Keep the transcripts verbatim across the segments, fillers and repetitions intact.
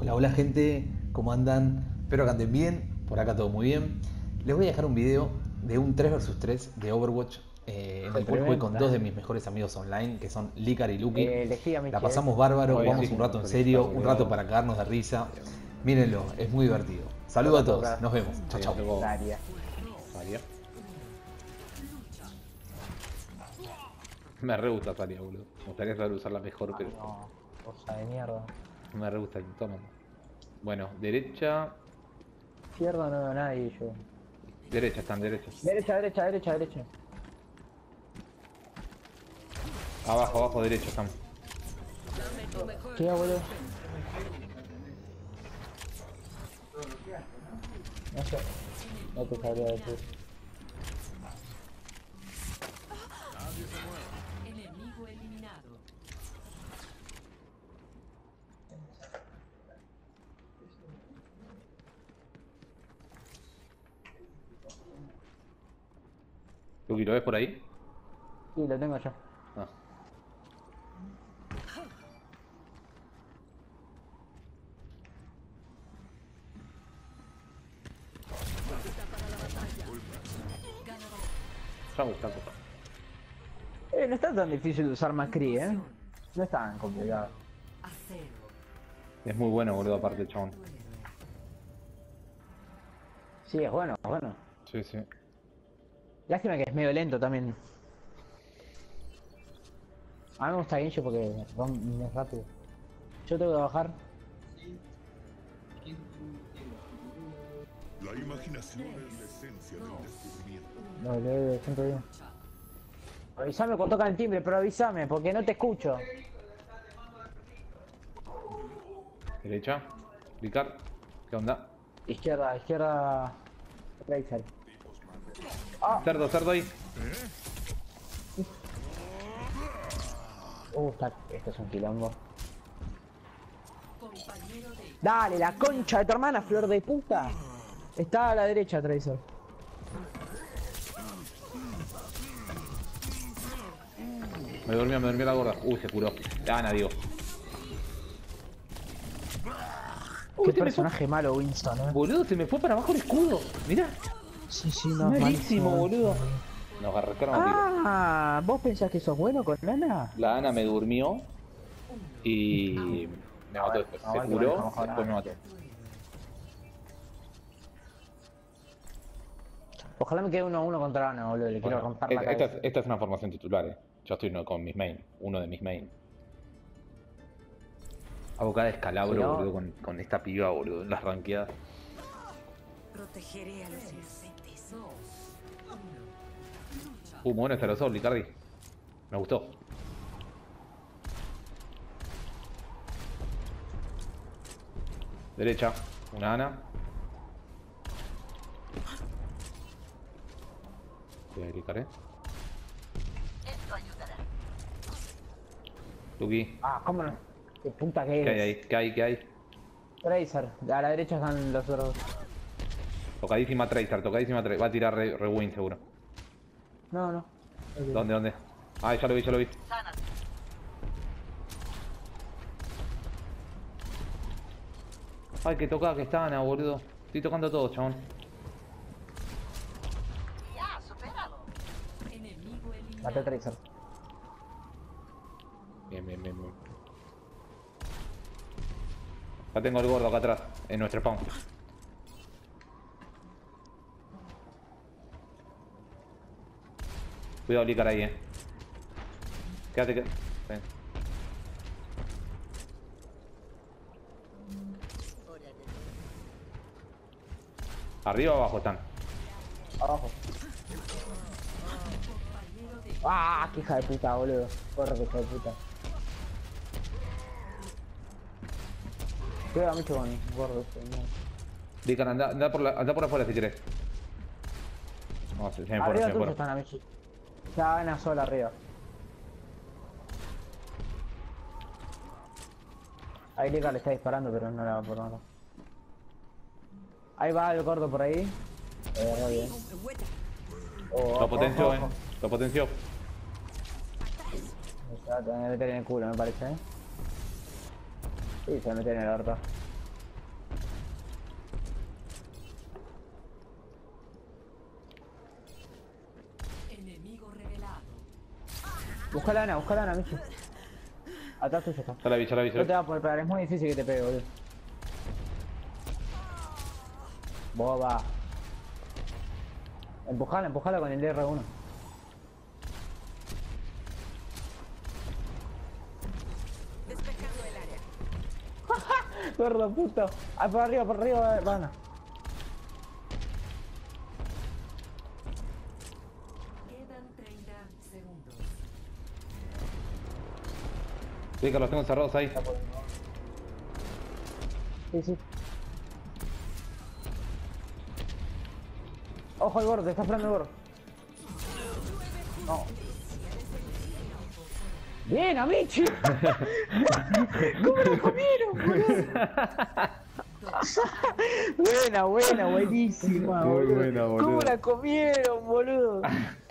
Hola, hola gente, ¿cómo andan? Espero que anden bien, por acá todo muy bien. Les voy a dejar un video de un tres versus tres de Overwatch, eh, en Fue el cual jugué con dos tremenda. de mis mejores amigos online, que son Licar y Lucky. Eh, elegí a La Michelle. pasamos bárbaro, Muy jugamos bien. un Buenísimo, rato en serio, un rato felicitarlo, para cagarnos de risa. Mírenlo, es muy divertido. Saludos Toca, a todos, toca. nos vemos. Chao, sí, chao. me tocó Daria. Saria. Me re gusta Saria, boludo. Me gustaría saber usarla mejor, Ay, pero no. Cosa de mierda. me re gusta el tono. Bueno, derecha. Izquierda no veo a nadie yo. Derecha, están derechos. Derecha, derecha, derecha, derecha. Abajo, abajo, derecho están. ¿Qué, boludo? No sé. No te sabría decir. Enemigo eliminado. Lucky, ¿lo ves por ahí? Sí, lo tengo yo. Ah. Ya me gusta. Eh, no está tan difícil de usar Macri, eh. No es tan complicado. Acero. Es muy bueno, boludo, aparte el chabón. Sí, es bueno, es bueno. Sí, sí. Lástima que es medio lento también. A mí me gusta Genji porque rom- es rápido. Yo tengo que bajar. La imaginación es la esencia del descubrimiento. No, le siempre bien. Avísame cuando toca el timbre, pero avísame, porque no te escucho. Derecha. Clicar. ¿Qué onda? Izquierda, izquierda. Razer. Ah, Cerdo, cerdo ahí. uh, está, esto es un quilombo. Compañero de Dale, la concha de tu hermana, flor de puta. Está a la derecha, Tracer. Me durmió, me durmió la gorda. Uy, se curó. Gana, digo. Qué personaje malo, Winston, eh. Boludo, se me fue para abajo el escudo. Mirá. Sí, sí, no, es Malísimo, malísimo. boludo. Nos arrancaron a tiro. Ah, ¿vos pensás que sos bueno con Ana? La Ana me durmió y me mató después. no, Se hay que curó, manejar mejor después me mató. Ojalá me quede uno a uno contra Ana, boludo. Le quiero Bueno, romper la esta, cabeza. es, esta es una formación titular, eh. Yo estoy no- con mis main, uno de mis main. Hago cada descalabro, Si no- boludo, con, con esta piba, boludo, en las ranqueadas. protegeré a los inocentes. Uh, muy bueno este aerosol, Licardi. Me gustó. Derecha, una Ana. Voy a clicar, eh. Lucky, Ah, ¿cómo no? Qué puta que ¿qué hay es. ahí? ¿Qué hay? ¿Qué hay? Tracer. A la derecha están los otros. Tocadísima Tracer, tocadísima Tracer. Va a tirar re, Rewind seguro. No, no. ¿Dónde, dónde? Ah, ya lo vi, ya lo vi. Ay, que toca, que está Ana, boludo. Estoy tocando todo, chabón. Enemigo eliminado. Maté a Tracer. Bien, bien, bien, bien. Ya tengo el gordo acá atrás, en nuestro spawn. Cuidado, Licar ahí, eh. Quédate, quédate. Ven. ¿Arriba o abajo están? Abajo. Ah, qué hija de puta, boludo. Corre, que hija de puta. Cuidado mucho con el gordo este, no. Licar, anda, anda, por la, anda por afuera si querés. No, se, se me fueron, Arriba se me tuyo fueron. están a Michi. Ya Ana sola arriba. Ahí Liga le está disparando, pero no la va por nada. Ahí va el gordo por ahí. Eh, re bien. Oh, Lo ojo, potenció, ojo, eh. ojo. Lo potenció. Se va a tener que meter en el culo, me parece, eh. Sí, se va a meter en el orto. Busca la Ana, busca la Ana, Michi. Atrás tuyo está. Ya la vi, ya la vi, ya No te la va a poder pegar, es muy difícil que te pegue, boludo. Boba. Empujala, empujala con el R uno. Despejando el área. Gordo puto. Ah, por arriba, por arriba, van. Quedan treinta segundos. Sí, que los tengo cerrados ahí. Sí, sí. Ojo el gordo, te está esperando el gordo. No. Bien, Amichi. ¿Cómo lo comieron, boludo? Buena, buena, buenísima, Muy boludo. buena, boludo. ¿Cómo la comieron, boludo?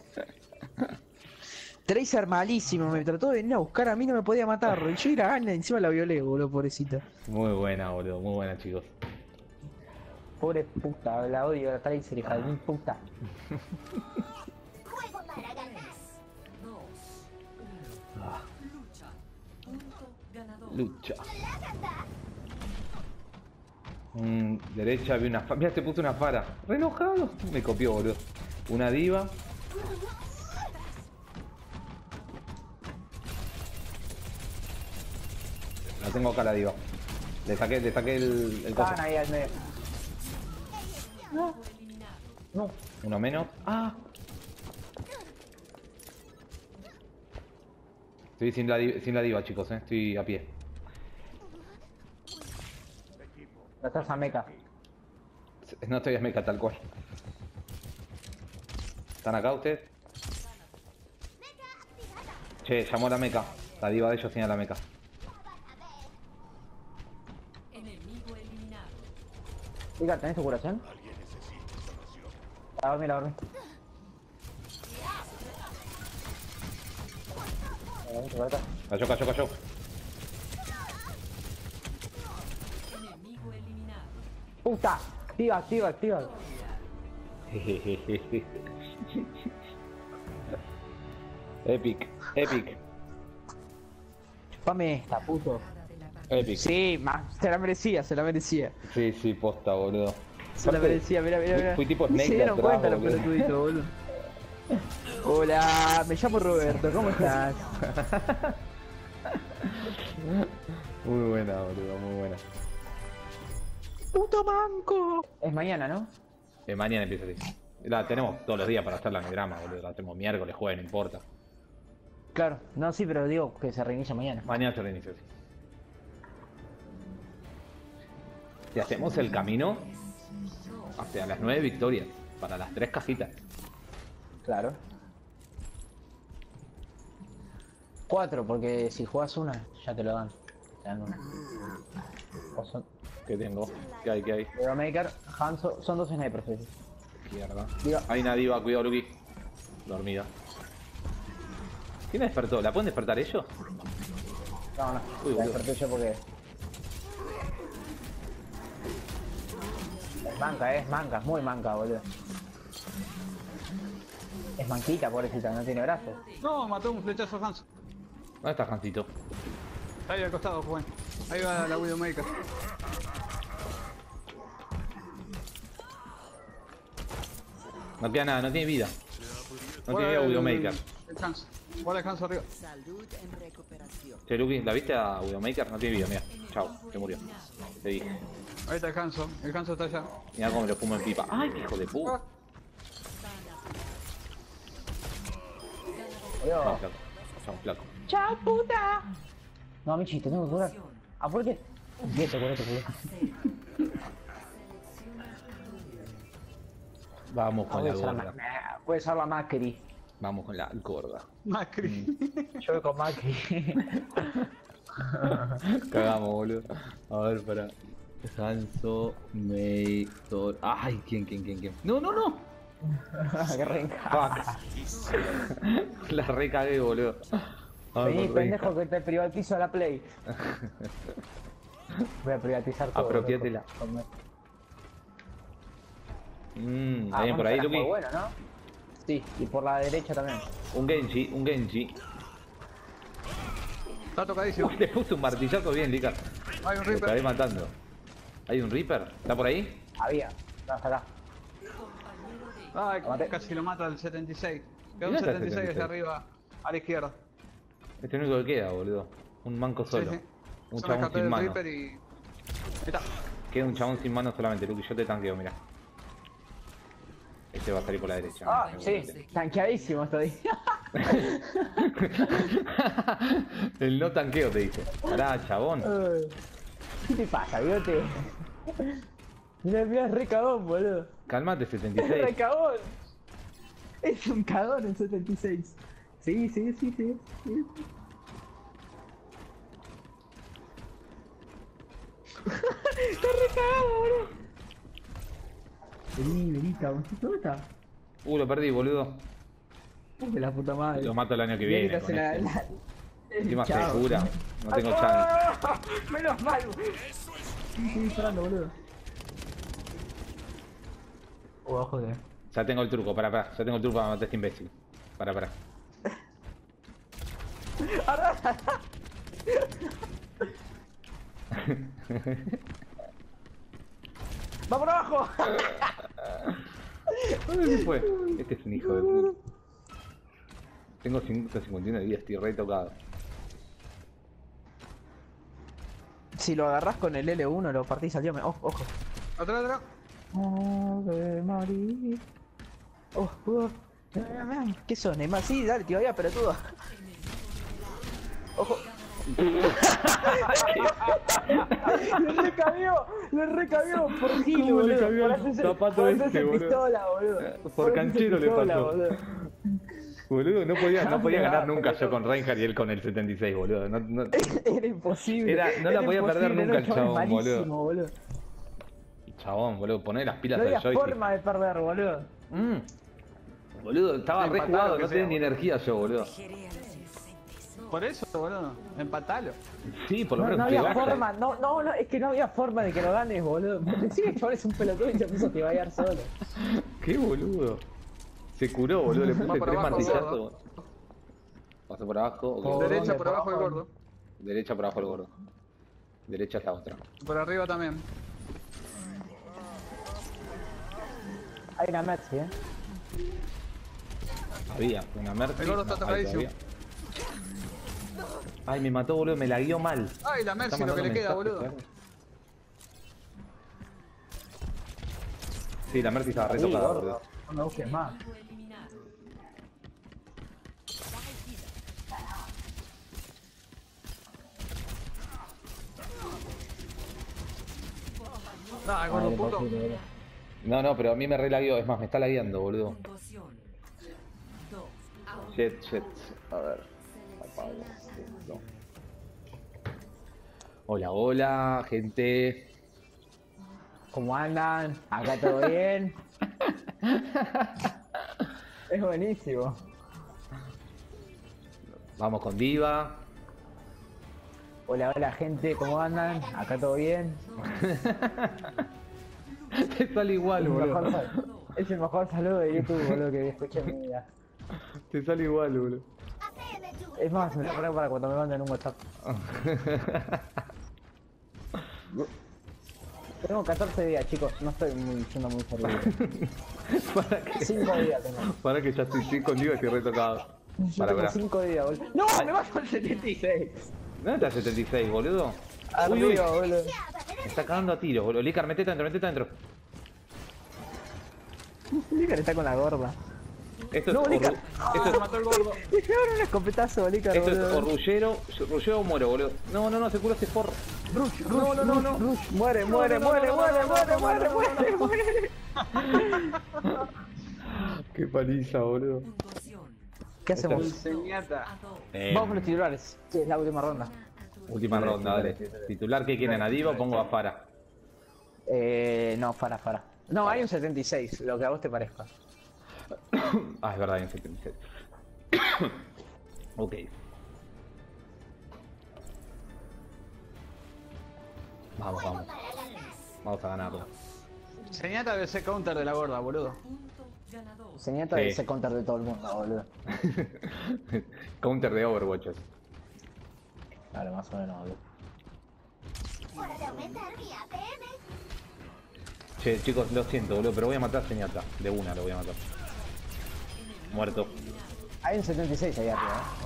Tracer malísimo, me trató de venir a buscar, a mí no me podía matar. Y yo era Ana, encima la violé, boludo, pobrecita. Muy buena, boludo, muy buena, chicos. Pobre puta, la odio, la Tracer, hija de mi puta. Juego para ganar. Dos. Uno. Lucha. Punto ganador. Lucha. Mm, derecha vi una fara. Mira, te puse una fara. Re enojado. Me copió, boludo. Una diva. La tengo acá la diva. Le saqué, le saqué el, el coso. Estaban ahí al medio. No. No. Uno menos. Ah. Estoy sin la, di- sin la diva, chicos, eh. Estoy a pie. La estás a meca. No estoy a meca tal cual. ¿Están acá ustedes? Che, llamó a la meca. La diva de ellos tiene a la meca. Enemigo eliminado. Diga, ¿tenés tu curación? Alguien necesita sanación. La dormí, la dormí. Cayó, cayó, cayó. Enemigo eliminado. ¡Puta! Activa, activa, activa. Epic, epic, Chupame esta, puto. Nada de la partida. epic. Sí, ma, se la merecía, se la merecía. Sí, sí, posta, boludo. Se la merecía, mira, mira, Fui- mira. fui tipo Ni Snake se de dieron atrás, cuenta los boludo. pelotuditos, boludo. Hola, me llamo Roberto, ¿cómo estás? Muy buena, boludo, muy buena. ¡Puto manco! Es mañana, ¿no? Eh, mañana empieza así. La tenemos todos los días para hacer la anagrama, boludo. La tenemos miércoles, jueves, no importa. Claro, no, sí, pero digo que se reinicia mañana. Mañana se reinicia así. Si hacemos el camino, hasta las nueve victorias. Para las tres cajitas. Claro. Cuatro, porque si juegas una, ya te lo dan. Te dan una. O son... ¿Qué tengo? ¿Qué hay? ¿Qué hay? Maker, Hanzo, son dos snipers. Sí. Mierda. Diga. Hay una diva, cuidado, Luki. Dormida. ¿Quién la despertó? ¿La pueden despertar ellos? No, no, Uy, la boludo. desperté yo porque... Es manca, es manca, es muy manca, boludo. Es manquita, pobrecita, no tiene brazos. No, mató un flechazo a Hanzo. ¿Dónde está Hansito? Está ahí al costado, Juan. Ahí va la Widowmaker. No queda nada, no tiene vida. No tiene vida Guarda el- Widowmaker. El Hanzo. Guarda el Hanzo arriba. Salud en recuperación. Che, Luki, ¿la viste a Widowmaker? No tiene vida, mira. Chao, se murió. Te dije. Ahí está el Hanzo. El Hanzo está allá. Mira cómo me lo fumo en pipa. ¡Ay, qué hijo de Ah, puta! Boludo. Vamos, flaco. Vamos, flaco. ¡Chao, puta! No, Michi, te tengo que curar. ¿Ah, por qué? Quieto, quieto, quieto. Vamos con la Puede ser la gorda. Ma- Puede ser la Macri. Vamos con la gorda. Macri. Yo voy con Macri. Cagamos, boludo. A ver, para. Hanzo, May, Thor. ¡Ay! ¿Quién, quién, quién, quién? ¡No, no, no! Qué renca. Fuck. La recagué, boludo. A ver, Vení, por pendejo, renca. que te privatizo la Play. Voy a privatizar todo. Apropiátela. loco. Con- Mmm, Ah, ¿alguien por ahí, bueno, Luki? muy bueno, ¿no? Sí, y por la derecha también. Un Genji, un Genji. Está tocadísimo. Le puse un martillazo bien, Lica. Hay un Lo estaré Reaper. matando. ¿Hay un Reaper? ¿Está por ahí? Había. No, está acá. Ay, Lo maté. casi lo mata el setenta y seis. Queda un Mirá que setenta y seis hacia setenta y seis. arriba, a la izquierda. Este es el único que queda, boludo. Un manco solo. Sí, sí. Un Yo me chabón escapé sin del mano. Reaper y... Ahí está. Queda un chabón sin mano solamente, Luke. Yo te tanqueo, mira. Este va a salir por la derecha. Ah, sí. seguramente. Tanqueadísimo estoy. El no tanqueo te dice. Pará, chabón. ¿Qué te pasa, bigote? Mira, mira, es re cagón, boludo. Calmate, setenta y Es re seis. cagón. Es un cagón en setenta y seis. Sí, sí, sí, sí. sí. Está re cagado, boludo. Vení, vení, cabrón. ¿Dónde está? Uh, lo perdí, boludo. Uh, de la puta madre. Lo mato el año que Mirá viene. te Con hace la- este. la- Encima se Chao. cura. No tengo chance. ¡Ah! Menos mal. Sí, estoy disparando, boludo. Oh, joder. Ya tengo el truco, pará, pará. Ya tengo el truco para matar a este imbécil. Pará, pará. ¡Va por abajo! ¿Dónde se fue? Este es un hijo de puta. Tengo ciento cincuenta y uno de vida, estoy re tocado. Si lo agarrás con el L uno, lo partís al diome. Ojo, ojo. Atrás, atrás. Ave María. Oh, oh. ¿Qué sos, Neymar? Sí, dale, tío, ya, pero todo. Ojo. Lo recabió, lo recabió por Gil, ¿Cómo boludo. le cabió Por el hacerse- zapato por este, hacerse boludo? pistola, boludo. Por hacerse canchero le pistola, pasó. boludo. Boludo, no podía, no podía ganar No, nunca pero- yo con Reinhardt y él con el setenta y seis, boludo. No, no... Era imposible. Era- no la Era podía perder imposible, nunca era el un chabón, malísimo, boludo. Chabón, boludo, poné las pilas No al había joystick. forma de perder, boludo. Mm. Boludo, estaba re Empatado, jugado, que no sea, tenía ni boludo. energía yo, boludo. Por eso, boludo. Empatalo. Sí, por lo No, menos no había pegaste. forma, no, no, no, es que no había forma de que lo ganes, boludo. Decí que el chaval es un pelotudo y se puso a tiballar solo. Qué boludo. Se curó, boludo, le puse Va por tres abajo, martillazos. gordo. Pasó por abajo, ok. Por- Derecha dónde? por abajo el Por gordo. Derecha por abajo el gordo. Derecha es la otra. Por arriba también. Hay una Mercy, eh. Había una Mercy. El gordo está no, hay tocadísimo. todavía. Ay, me mató, boludo, me la guió mal. Ay, la Mercy, lo que le queda, boludo. Sí, la Mercy estaba re Sí, tocada, gordo. boludo. No me busques más. Eliminado. Ah, gordo puto. No, no, pero a mí me re la guió, es más, me está lagueando, boludo. Puntuación. Dos. Out. Shit, shit. A ver. Apago esto. Hola, hola, gente. ¿Cómo andan? ¿Acá todo bien? Es buenísimo. Vamos con Diva. Hola, hola gente, ¿cómo andan? ¿Acá todo bien? Te sale igual, Es el, mejor, boludo. sal- es el mejor saludo de YouTube, boludo, que escuché en mi vida. Te sale igual, boludo. Es más, me lo pongo para cuando me manden un WhatsApp. Tengo catorce días, chicos, no estoy muy, siendo muy servido. Para que, cinco días tengo. para que ya estoy, estoy con Diva y estoy re tocado. Yo Para, tengo para. cinco días, boludo. ¡No! ¡Me vas al setenta y seis! ¿Dónde está el setenta y seis, boludo? Uy, uy, Arriba, boludo. me está cagando a tiros, boludo. Licar, metete adentro, metete adentro. Licar está con la gorda. Esto No, es, Licar. orru- esto es, Mató el gordo. Le pegaron un escopetazo, Licar, esto es o boludo. rullero, rullero o muero, boludo. No, no, no, se curó este forro. Rush, no, no, no, no. Rush, muere, muere, muere, muere, muere, muere, muere, muere. Qué paliza, boludo. Puntuación. ¿Qué hacemos? Señata. A dos. Eh, Vamos por los titulares. Sí, es la última ronda. última ronda, dale. Titular que quieren, a Diva o pongo a Fara. Eh, no, para, para. No, hay un setenta y seis, lo que a vos te parezca. Ah, es verdad, hay un setenta y seis. Ok. Vamos, vamos. Vamos a ganarlo. Señata de ese counter de la gorda, boludo. Punto ganador. Señata Sí. de ese counter de todo el mundo, boludo. Counter de Overwatch. es. Claro, más o menos, boludo. Hora de aumentar mi A P M. Che, chicos, lo siento, boludo, pero voy a matar a Zenyatta. De una lo voy a matar. Muerto. Hay un setenta y seis ahí arriba, eh.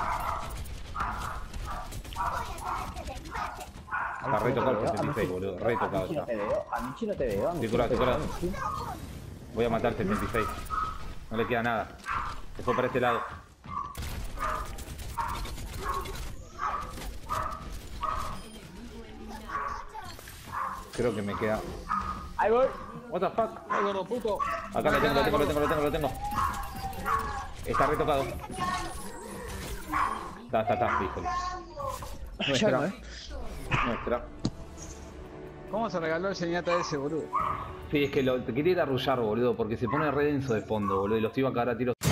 Está re tocado el setenta y seis, boludo. Re A tocado Michi no está. te veo, a Michi no te veo. a Estoy Michi curado, no te estoy veo, curado. Michi. Voy a matar al setenta y seis. No le queda nada. Se fue para este lado. Creo que me queda. Ahí voy. What the fuck? ¡Ay, gordo puto! Acá lo tengo, lo tengo, lo tengo, lo tengo, lo tengo. Está retocado. Está, está, está, híjole. Ya no, Nuestra. eh. Nuestra. ¿Cómo se regaló el Zenyatta ese, boludo? Sí, es que lo te quería ir a arrullar, boludo, porque se pone re denso de fondo, boludo, y los iba a cagar a tiros.